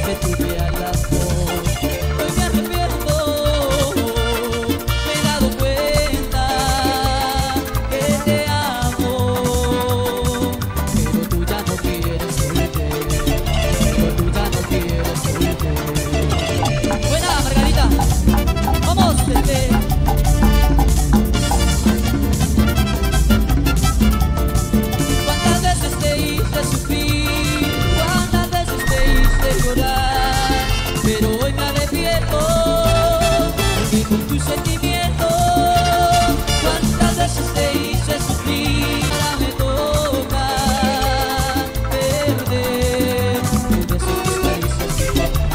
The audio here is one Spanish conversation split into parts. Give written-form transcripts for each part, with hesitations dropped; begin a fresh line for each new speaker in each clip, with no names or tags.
que tuve al amor. Hoy me arrepiento, me he dado cuenta que te amo, pero tú ya no quieres oírte, pero tú ya no quieres oírte. Buena, Margarita, vamos, ¿cuántas veces te hice sufrir? ¿Cuántas veces te hice llorar? Pero hoy me arrepiento, porque con tus sentimientos, ¿cuántas veces te hice sufrir? Ahora me toca perder, de esos tus caricias y tu amor.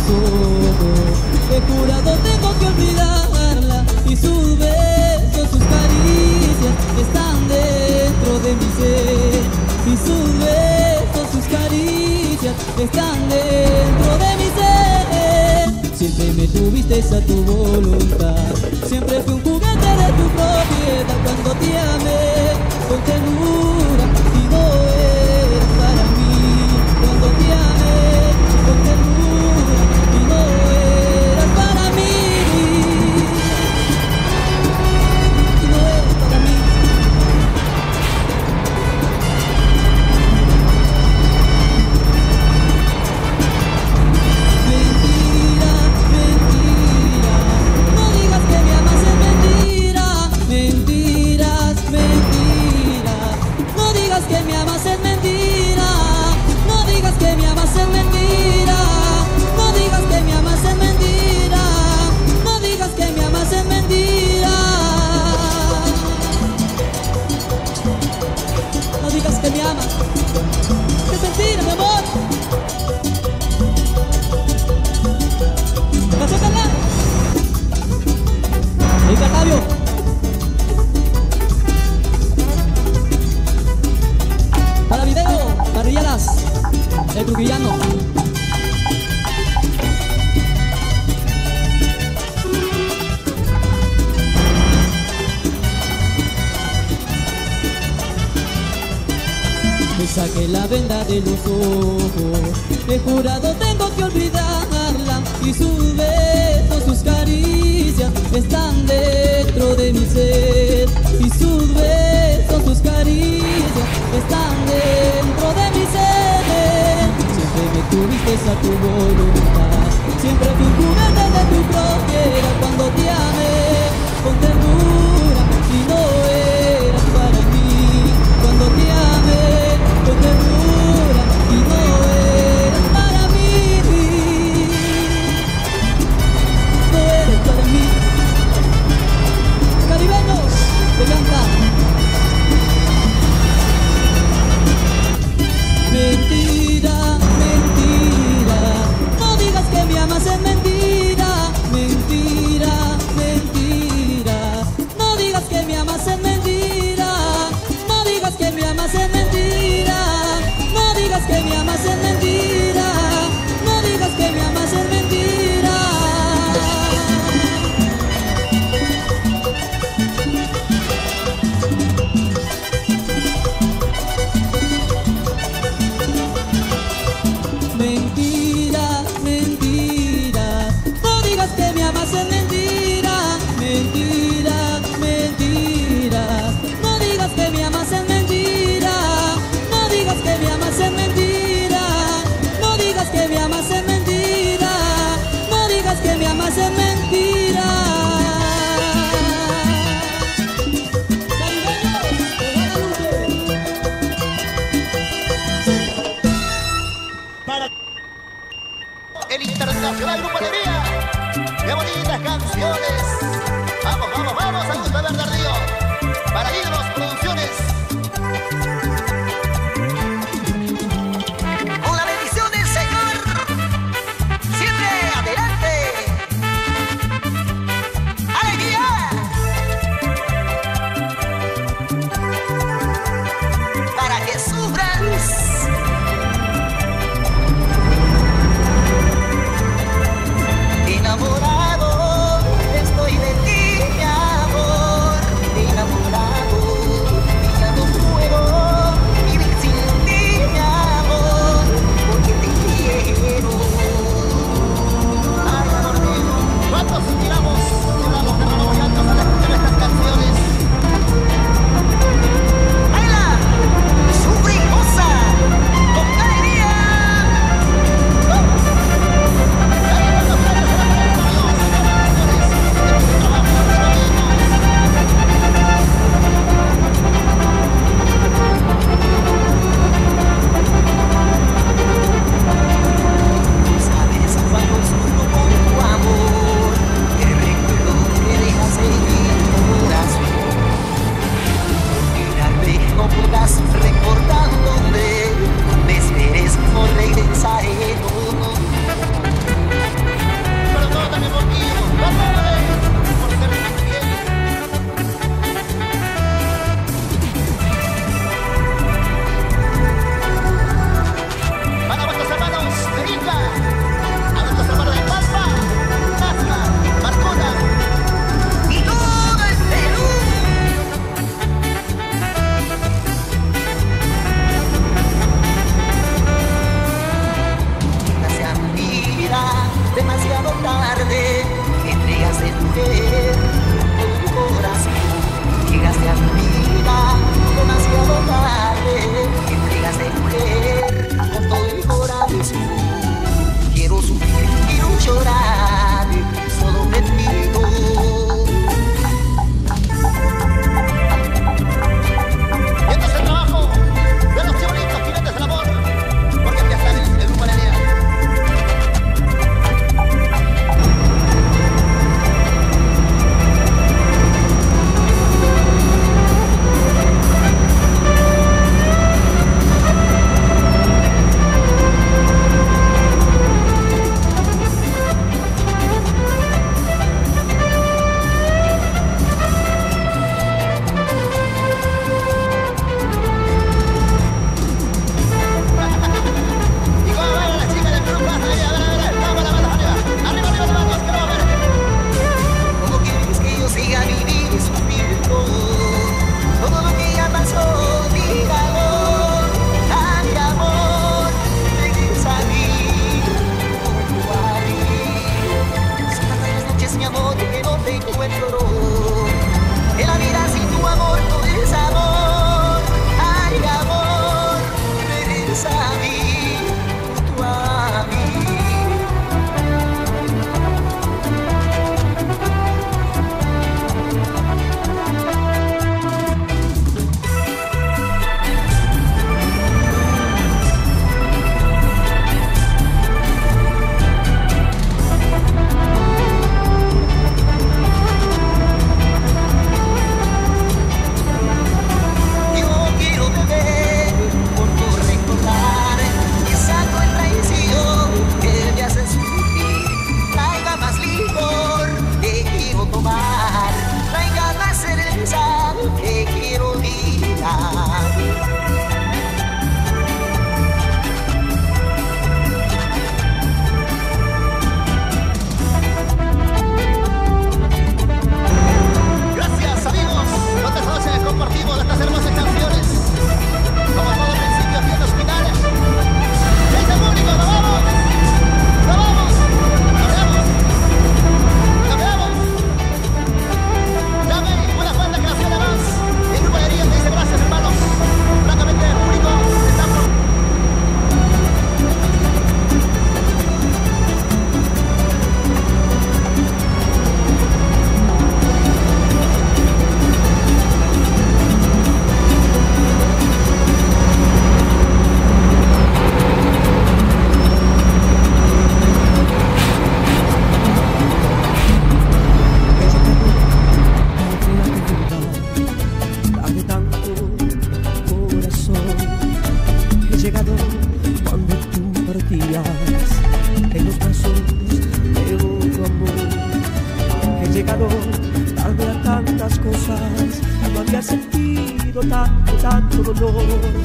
ojos. He jurado tengo que olvidarla y sus besos, sus caricias están dentro de mi ser. Y sus besos, sus caricias están dentro de mi ser. Siempre me tuviste a tu voluntad, siempre fui un juguete de tu propiedad. Cuando te amé con ternura y no eras para mí. Cuando te amé con ternura y no eras para mí. Y no eras para mí. Mentira, mentira, no digas que me amas, es mentira. Mentiras, mentiras, no digas que me amas, es mentira. No digas que me amas, es mentira. No digas que me amas, es mentira. No digas que me amas, es mentira. No digas que me amas, que es mentira, mi amor. Gracias, Carla. Ahí, Carlavio. Para video, parrilladas, el trujillano. Me saqué la venda de los ojos, he jurado tengo que olvidarla. Y sus besos, sus caricias están dentro de mi ser. Y sus besos, sus caricias están dentro de mi ser. Siempre me tuviste a tu voluntad, siempre fui un juguete de tu propiedad. Cuando te amé con ternura y no eras para mí. Cuando te amé con ternura y no eras para mí. No eres para mí. Caribeños, te canta. Mentira, mentira, no digas que me amas, es mentira. Mentira, mentira, no digas que me amas, es mentira. No digas que me amas, es mentira. No digas que me amas, es mentira. No digas que me amas, es mentira. Mentira, mentira, no digas que me amas, es mentira. Mentira, mentira, no digas que me amas, es mentira. No digas que me amas, es mentira. No digas que me amas, es mentira. No digas que me amas, es mentira.
Para el Internacional Grupo Alegría. ¡Qué bonitas canciones! Vamos, vamos, vamos, Augusto Bernardino. Para Hidros Producciones.
Con la bendición del Señor, siempre adelante. ¡Alegría! Para que sufras. Enamorado estoy de ti, mi amor. Enamorado, tarde, me entregaste mujer con tu corazón. Llegaste a mi vida demasiado tarde, me entregaste mujer con todo el corazón. Quiero sufrir, quiero llorar, solo te pido.
Y este es el trabajo de los chibolitos, jinetes del amor, porque ya sabes, el grupo Alegría.
Tanto dolor,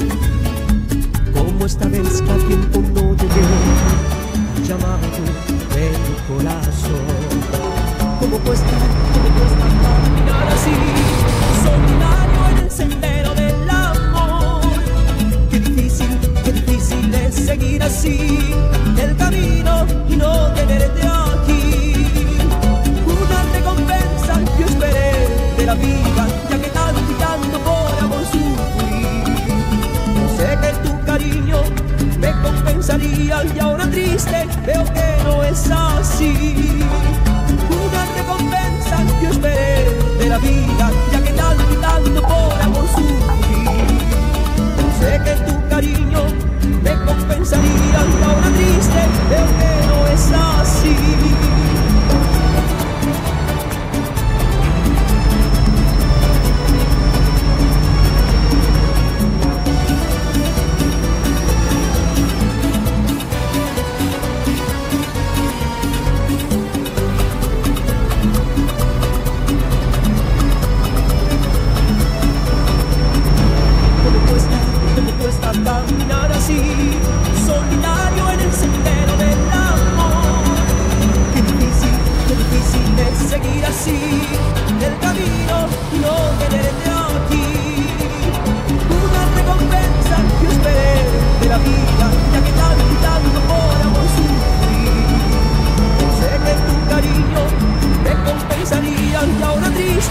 como esta vez que a tiempo no llegué al llamado de tu corazón. Como cuesta caminar así, solitario en el sendero del amor. Qué difícil es seguir así el camino y no tenerte aquí. Una recompensa yo esperé de la vida, ya que tanto y tanto por amor sufrí. Sé que tu cariño me compensaría y ahora triste veo que no es así. Una recompensa yo esperé de la vida, ya que tanto y tanto por amor sufrí. Sé que tu cariño me compensaría y ahora triste veo que no es así.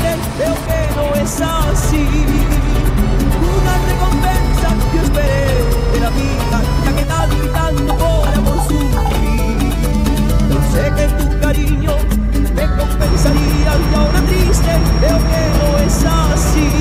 veo que no es así. Una recompensa que esperé de la vida, ya que tanto y tanto por amor sufrí. Pensé que tu cariño me compensaría y ahora triste veo que no es así.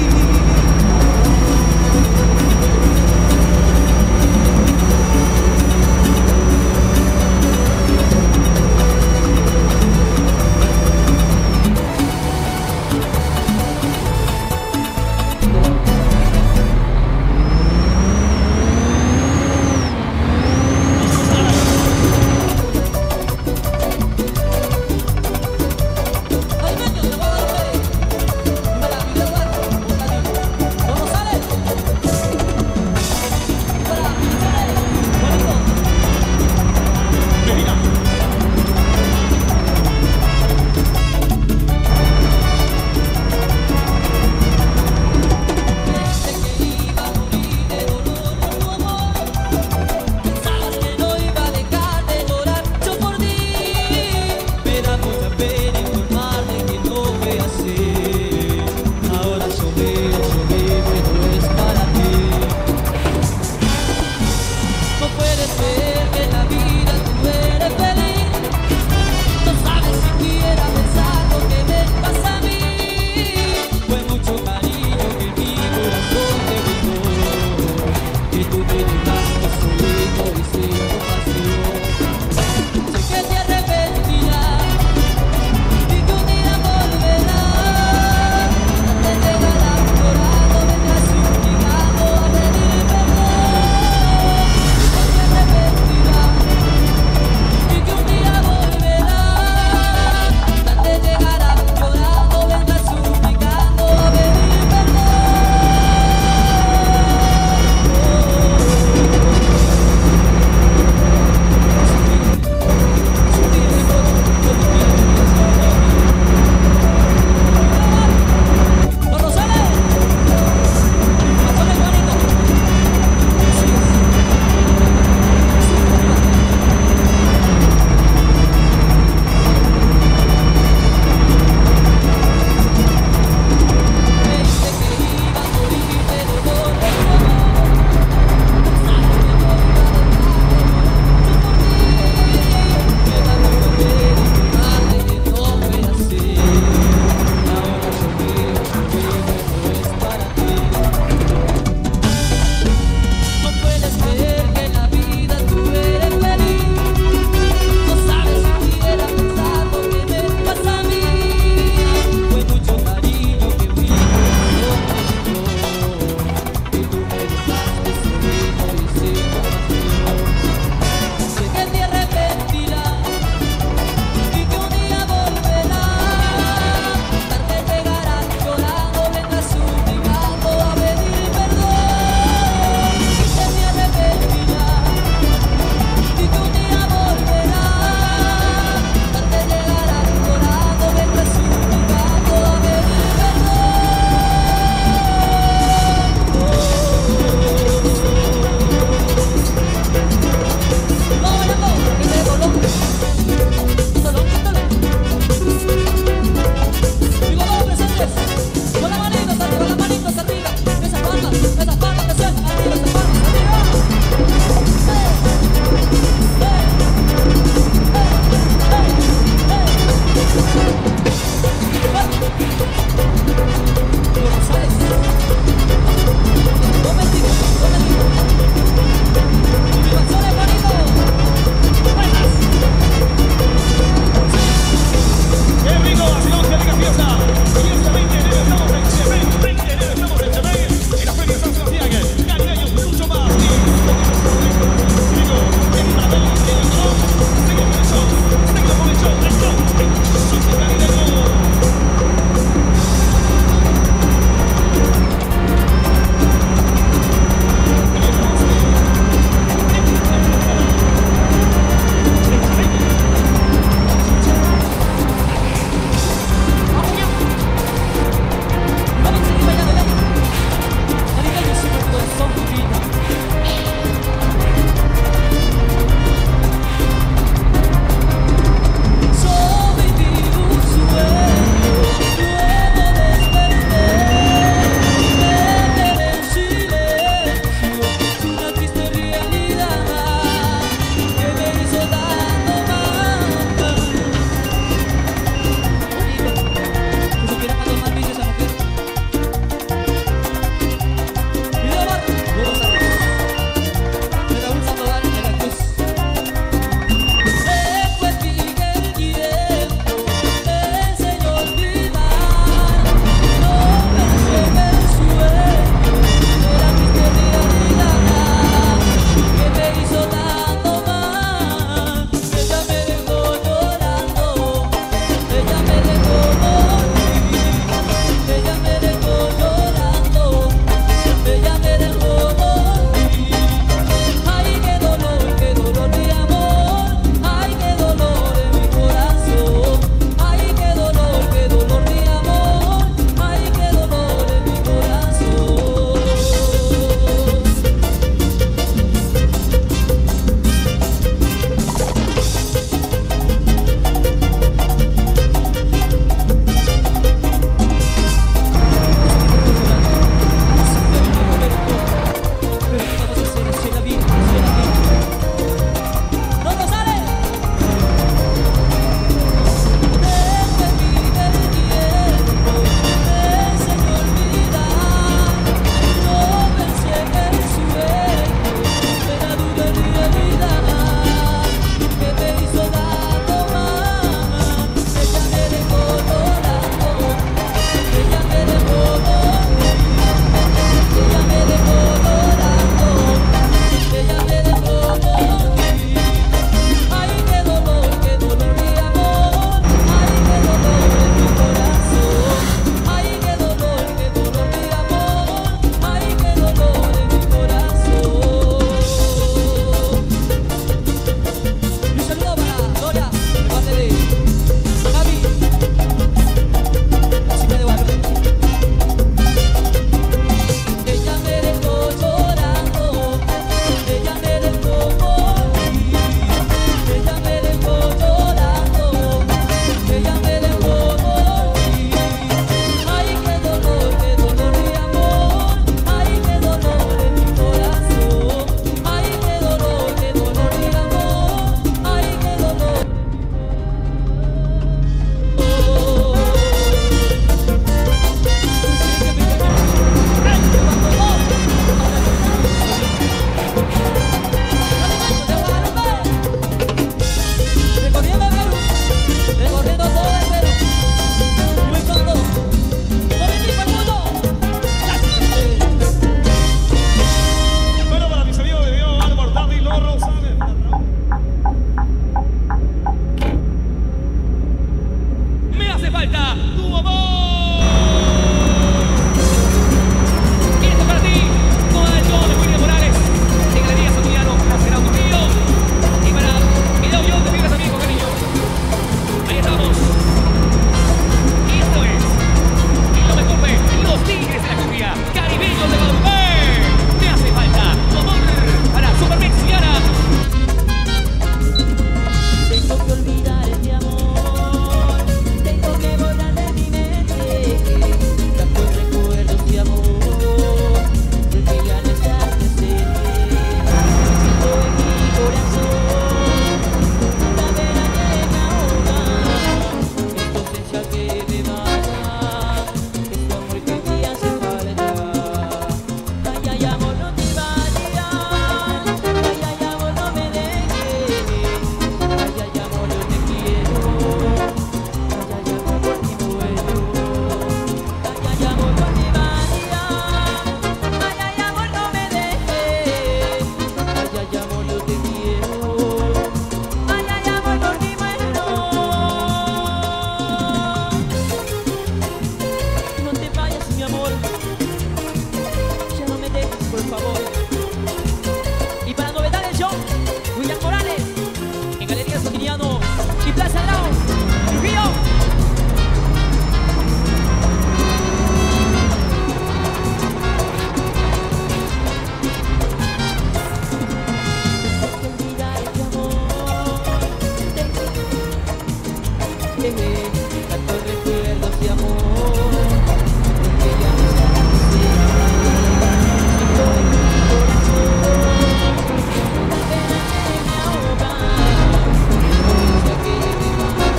tantos recuerdos de amor, porque ya no sabes siento en mi corazón, una pena que me ahoga, ya que me mata,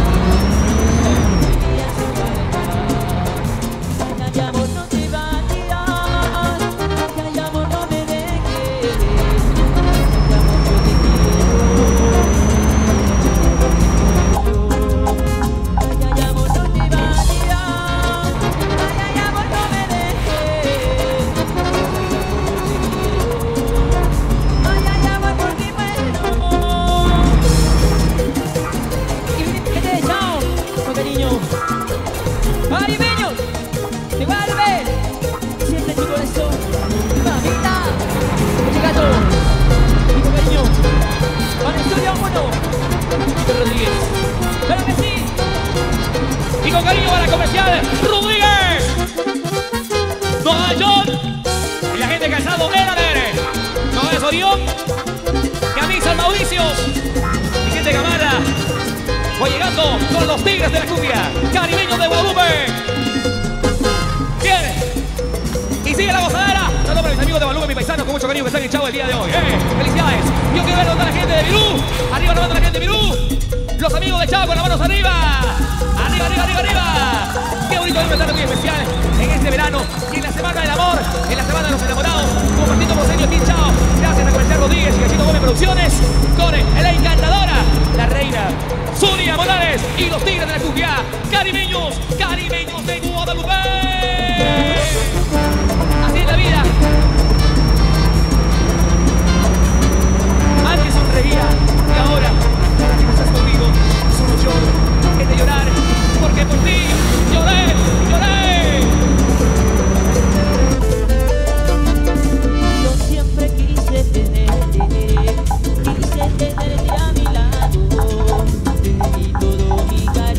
ya no quería mi amor, no te vayas, ay amor, no me dejes, ay amor, yo te quiero. Ay, amor, no te vayas. Ay, amor, no me dejes. Ay, amor, por ti muero. Y que te he echado, con cariño. Caribeños, te vuelve. Siempre tu corazón, mamita. Oye, gato, y con cariño. Para el estudio 1, Luchito Rodríguez. ¡Claro que sí! Y con cariño para comercial Rodríguez, Don John y la gente Calzado Erader, Noel Orión, Camisa Mauricio y gente Gamara. Voy llegando con los Tigres de la Cumbia, Caribeños de Guadalupe. Bien, y sigue la gozadera. Saludos para mis amigos de Guadalupe, mi paisano, con mucho cariño que están hinchados el día de hoy. ¡Felicidades! Yo quiero ver a la gente de Virú. Arriba la banda la gente de Virú. Los amigos de Chavo con las manos arriba. Arriba, arriba, arriba, arriba. Qué bonito estar muy especial en este verano y en la semana del amor, en la semana de los enamorados, compartiendo con Sergio Team Chao. Gracias a Comercial Rodríguez y Gachito Gómez Producciones, con la encantadora, la reina Zulia Morales y los Tigres de la Cumbia, caribeños, caribeños de Guadalupe. Así es la vida. Antes sonreía y ahora que no estás conmigo, solo lloro, es de llorar, porque por ti lloré, lloré. Yo siempre quise tenerte a mi lado, te di todo mi cariño.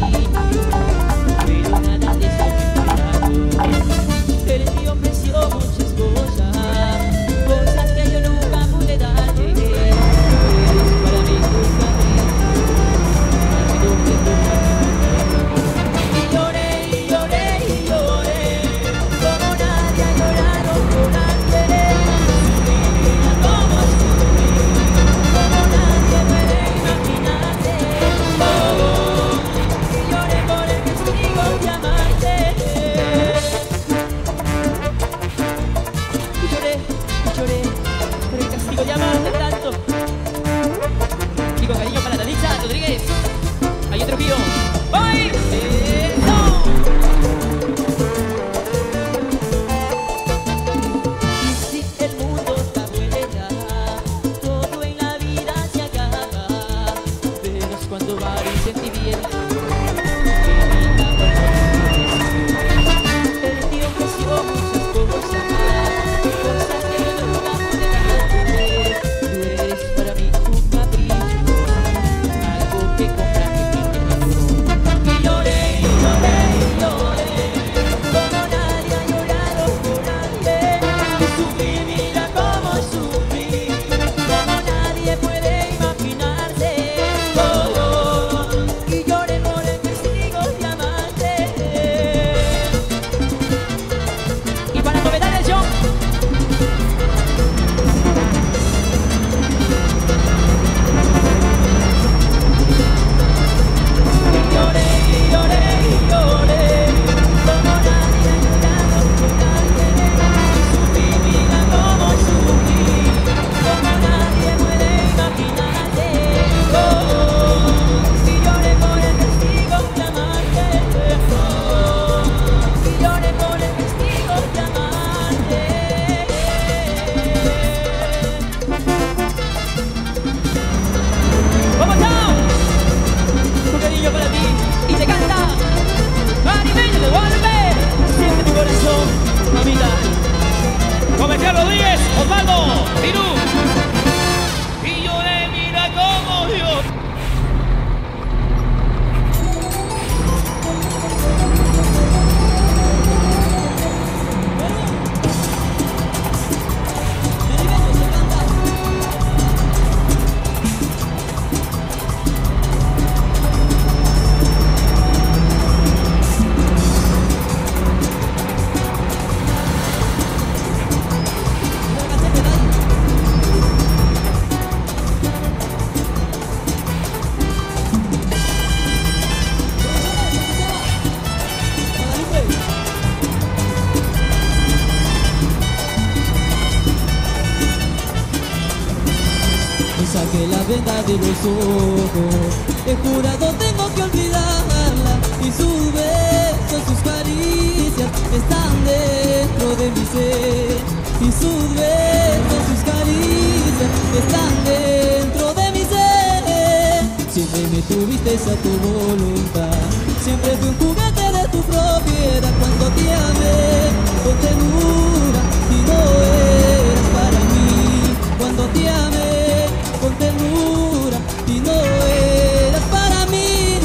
venda de los ojos. He jurado tengo que olvidarla, y sus besos, sus caricias están dentro de mi ser. Y sus besos, sus caricias están dentro de mi ser. Siempre me tuviste a tu voluntad, siempre fui un juguete de tu propiedad. Cuando te amé con ternura y no eras para mí. Cuando te amé con ternura y no eras para mí.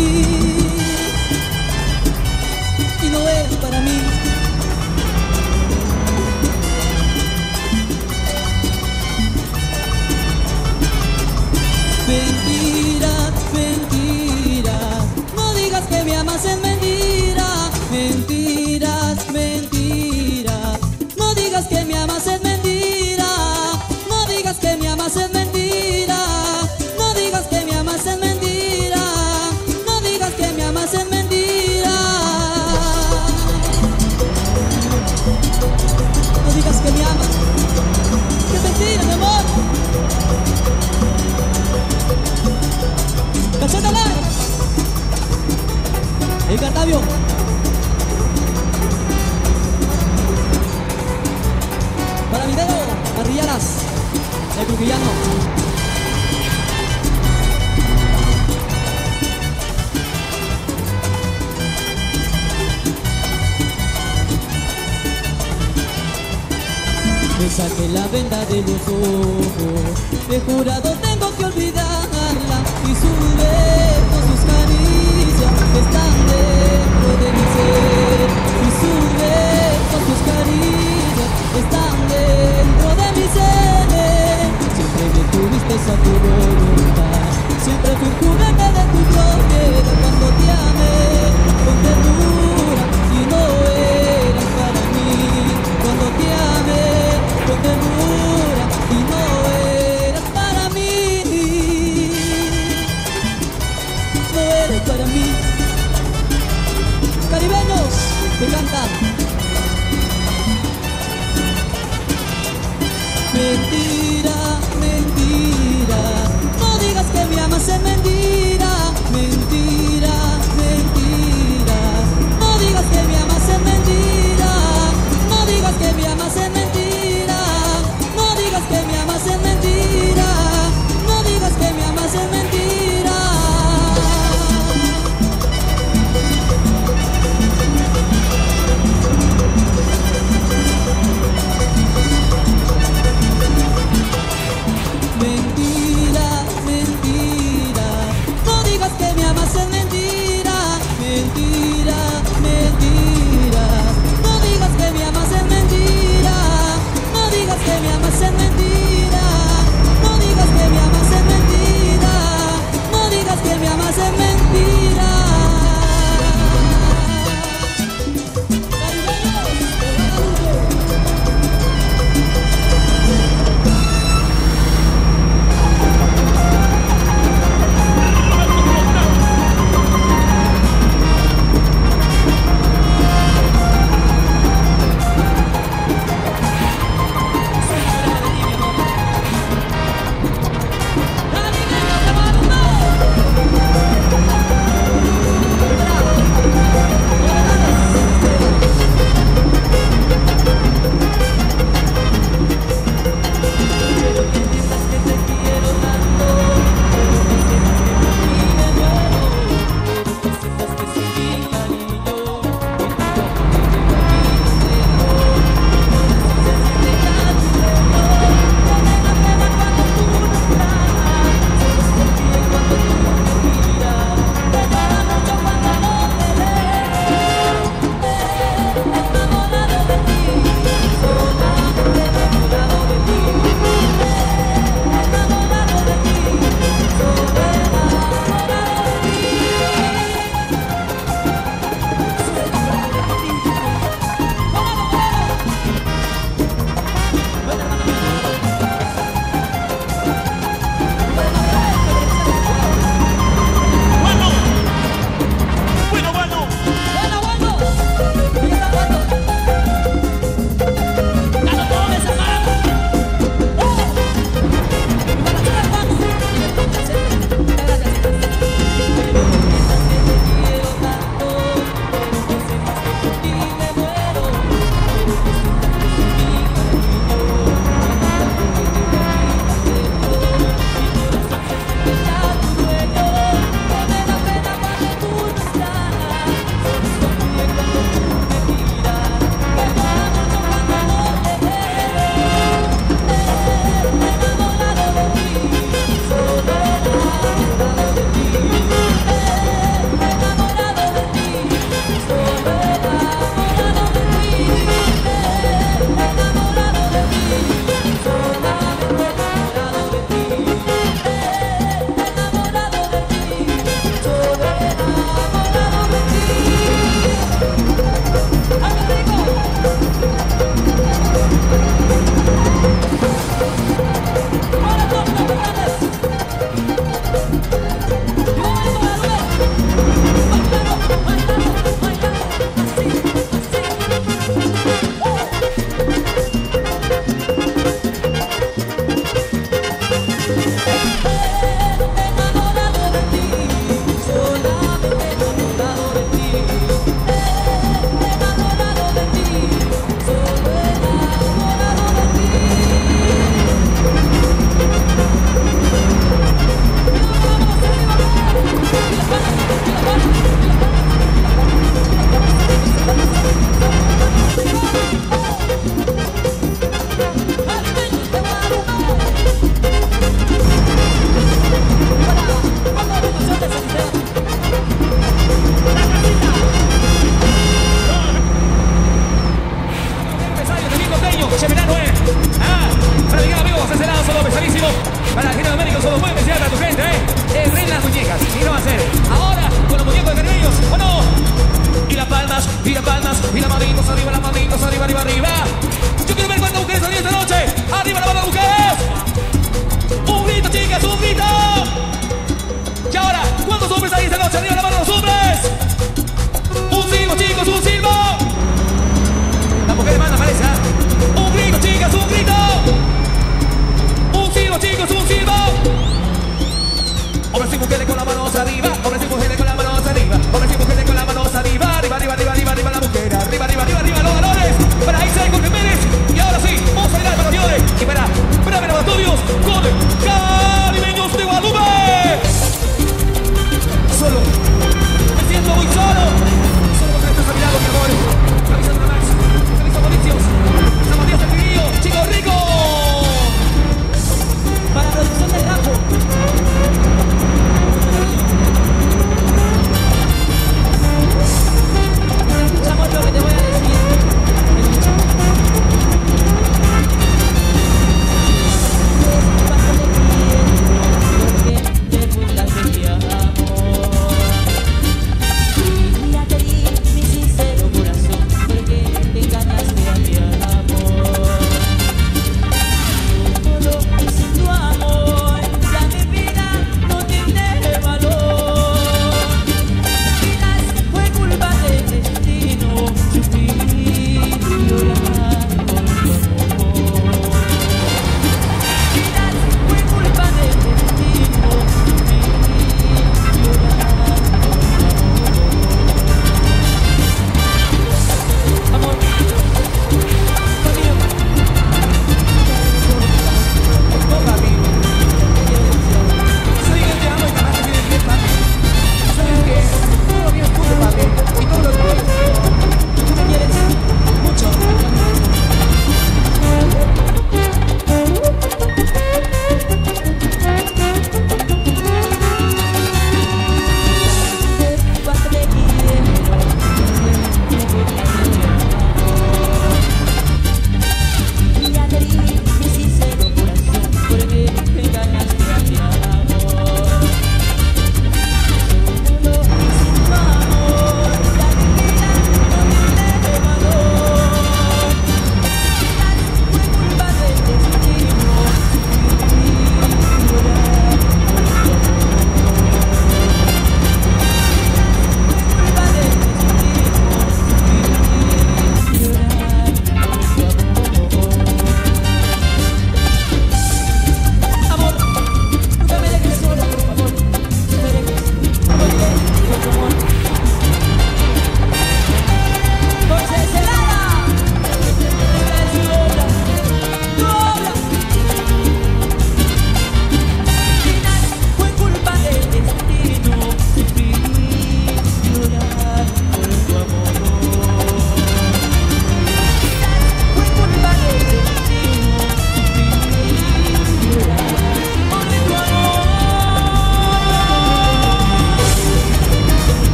Y no eras para mí. Mentiras, mentiras, no digas que me amas en mentira. Mentiras, mentiras, no digas que me amas en mentira. No digas que me amas en mentira. No digas que me amas en mentira. No digas que me amas en mentira. No digas que me amas. ¡Qué mentira, mi amor! ¡Cachétala! El Cartavio. Para Video, Arriaras, el Trujillano. Me saqué la venda de los ojos, he jurado tengo que olvidarla, y sus besos, sus caricias están dentro de mi ser. Y sus besos, sus caricias están dentro de mi ser. Siempre me tuviste a tu voluntad, siempre fui un juguete de tu propiedad. Cuando te amé con ternura y no eras para mí. Cuando te amé con ternura y no eras para mí. No eres para mí. Caribeños, me cantan. Mentira, mentira, no digas que me amas en mentira. Mentira, mentira, no digas que me amas en mentira. No digas que me amas en mentira. No digas que me amas en mentira. No digas que me amas en mentira.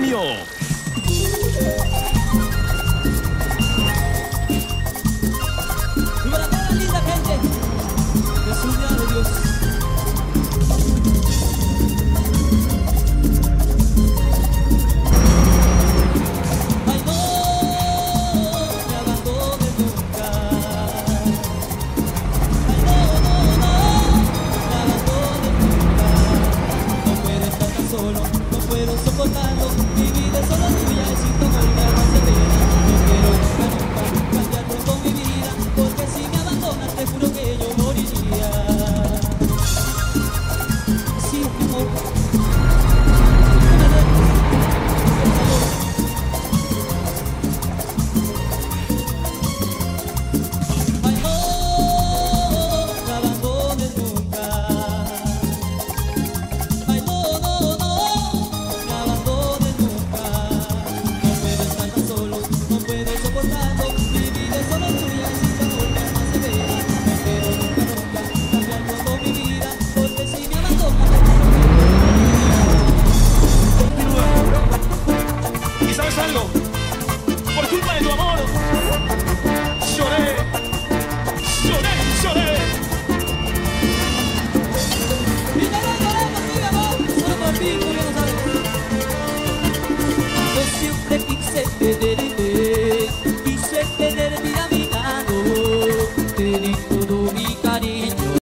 Radio.